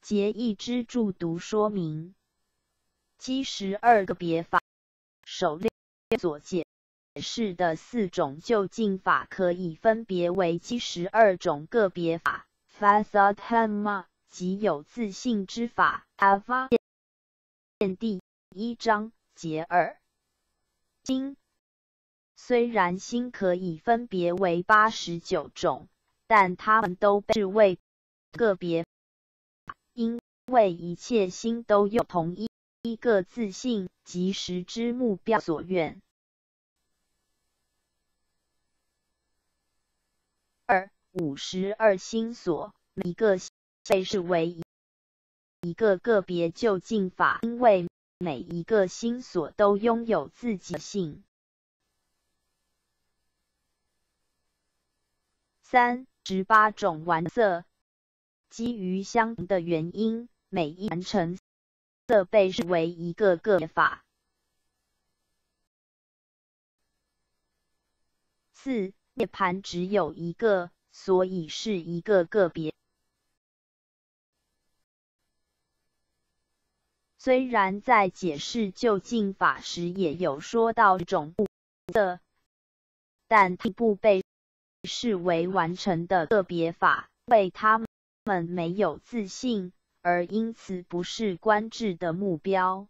节义之注读说明。基12个别法，首列所解释的4种究竟法可以分别为基12种个别法 Fathatma 即有自性之法 Ava 第1章节2。心虽然心可以分别为89种，但它们都被视为个别法，因为一切心都有同一个自性即实之目标所愿。52心所，每一个被视为一个个别究竟法，因为每一个心所都拥有自己的性。18种完色，基于相同的原因，每一完成色被视为一个个别法。4涅槃只有一个，所以是一个个别。虽然在解释究竟法时也有说到种不色，但它不被视为完成的个别法，为它们没有自性，而因此不是观智的目标。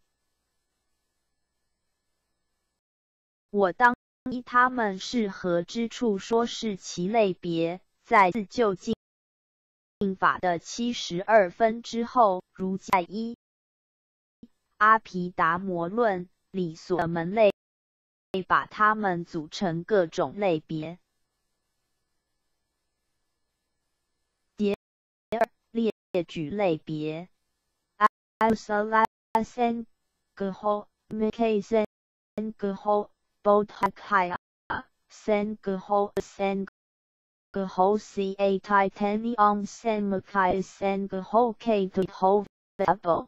我当依它们是合之处说是其类别，在自究竟法的72分之后，如在阿毗达摩论里所的门类，把它们组成各种类别。节2列举类别。Asalasan Gaho Mikasan Gaho Bodhakaya Sen Gaho Sen Gaho Ca Titanium Sen Makai Sen Gaho K to Ho Vabo。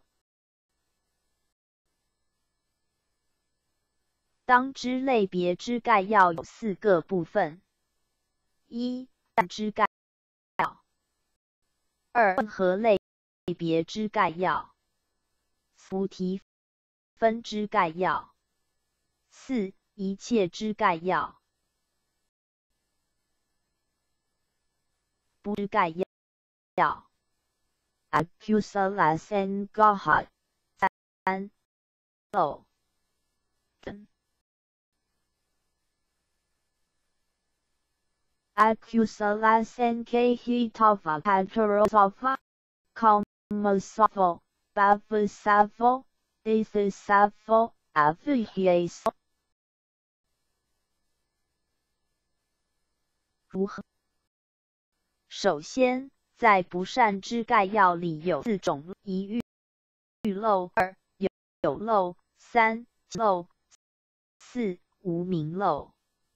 当知类别之概要有4个部分： 1. 但之概要， 2. 混合类别之概要，菩提分之概要， 4. 一切之概要。不之概要 Akusalasan Gahat 3 漏Akusalasan Kahitava Katarosava Komosavo Bavusavo Isisavo Avihiaso。 如何？首先，在不善之概要里有4种：一欲漏，2有漏，3漏，4无明漏。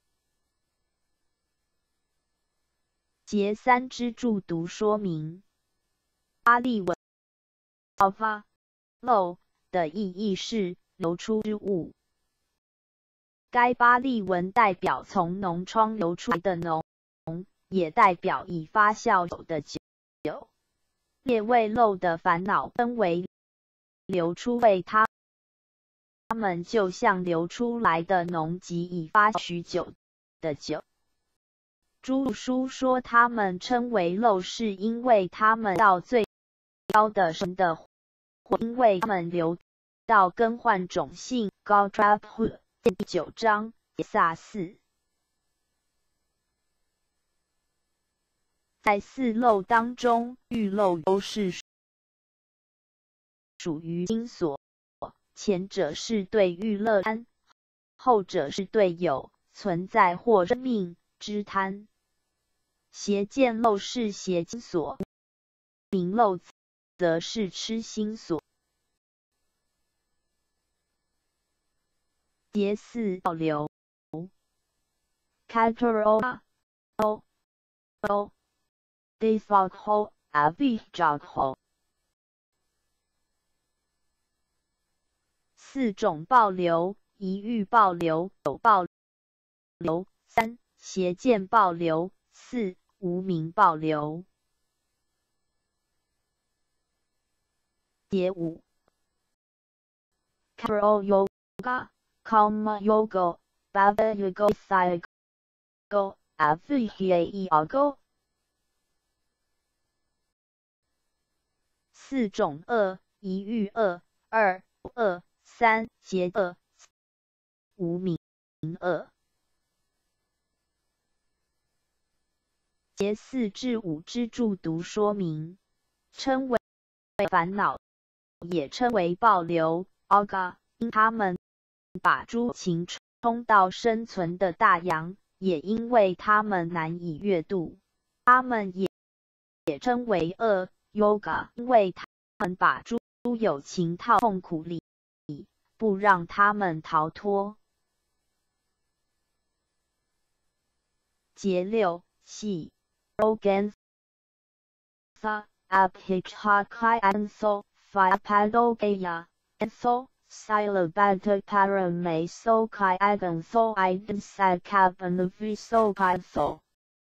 节3之注读说明。巴利文 alpha 漏的意义是流出之物，该巴利文代表从脓疮流出来的脓，也代表已发酵久的酒。列位漏的烦恼分为流出位，它们就像流出来的脓及已发许久的酒。朱书说他们称为漏，是因为他们到最高的神的火，因为他们流到更换种性。高 Trap 第9章萨4。在4漏当中，欲漏都是属于心所，前者是对欲乐贪，后者是对有存在或生命之贪。邪见漏是邪心所，明漏则是痴心所。节4保留 Kataro O Default Ho Avijat Ho 4种爆流：一欲爆流，有爆流；3邪见爆流；4无明爆流。 节5 Karma Yoga, Karma Yoga, Bhava Yoga, Psycho, Avijaya Yoga 4种恶，一欲恶，二恶，三邪恶，无明恶。节4至5之注读说明，称为烦恼，也称为暴流 Aga， 因他们把诸情冲到生存的大洋，也因为他们难以越渡，他们也称为恶 Yoga， 因为他们把诸有情套痛苦里，不让他们逃脱。节6系 Rogan Sa Abhichakai Anso Fiapadogaya Anso Silabata Parame Sokai Aganso Igan Sakabanvi Sokai So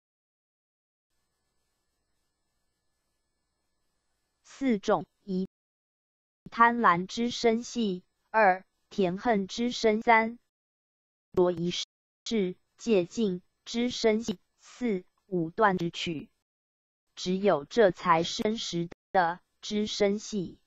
4种，一贪婪之身系，二甜恨之身，三罗仪是戒禁之身系，四五断之取。只有这才是真实的之身系。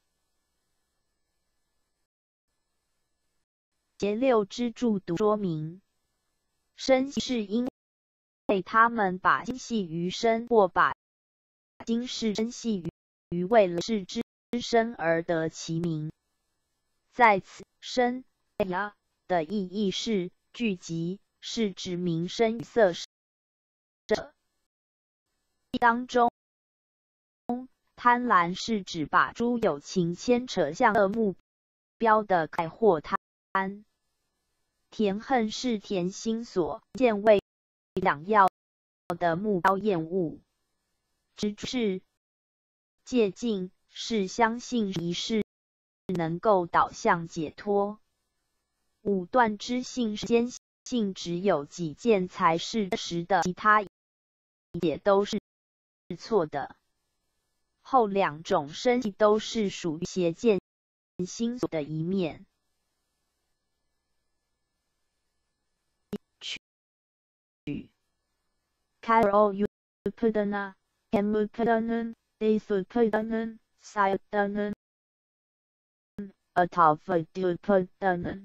节6之注读说明，身系是因为他们把精系于身，或把精是身系于为了是之身而得其名。在此身呀的意义是聚集，是指名声与色者。当中贪婪是指把诸有情牵扯向恶目标的快或贪。甜恨是甜心所见为想要的目标厌恶。执着是戒禁，是相信一事能够导向解脱。五断之性是坚信只有几件才是实的，其他也都是错的。后两种身系都是属于邪见心所的一面。取 Karo Upadana, Hemupadanun, Desupadanun, Sayadanan, Atavadupadanun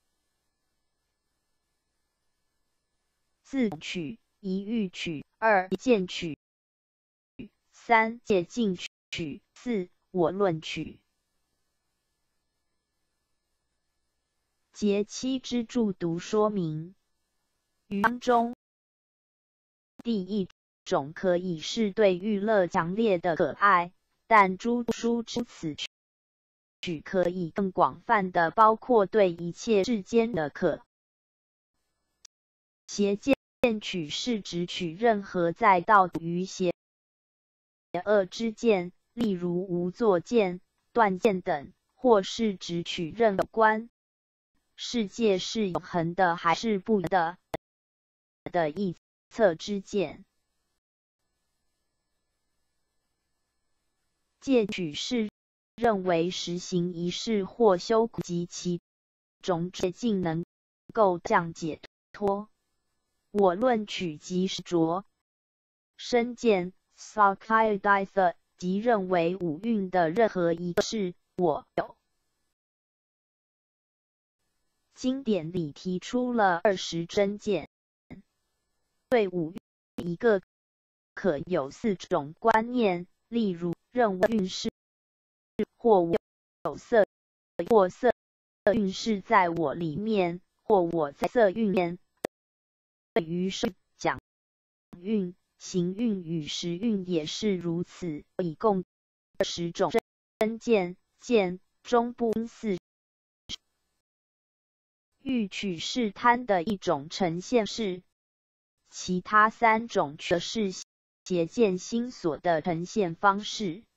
4取，一欲取，二见取，三戒禁取，四我论取。节7之注读说明，于当中第一种可以是对欲乐强烈的可爱，但诸书之此取可以更广泛的包括对一切世间的可。邪见取是指取任何在道与邪恶之见，例如无作见、断见等，或是指取任何观世界是永恒的还是不永恒的臆测之见。戒取是认为实行一事或修苦及其种戒禁能够降解脱。我论取即是着身见 Sakayaditha， 即认为五蕴的任何一个是我有。经典里提出了20真见，对五蕴一个可有4种观念，例如认为蕴是或我有色，或色蕴是在我里面，或我在色蕴面。对于讲蕴、行蕴与识蕴也是如此，一共20种真见，见中不因4。欲取是贪的一种呈现式，其他3种却是邪见心所的呈现方式。